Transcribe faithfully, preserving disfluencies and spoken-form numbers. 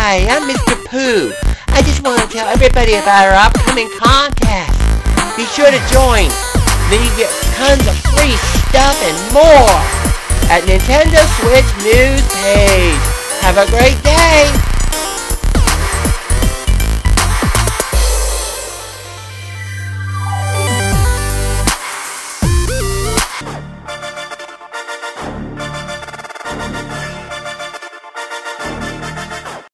Hi, I'm Mister Pooh. I just want to tell everybody about our upcoming contest. Be sure to join. Then you get tons of free stuff and more at Nintendo Switch News page. Have a great day.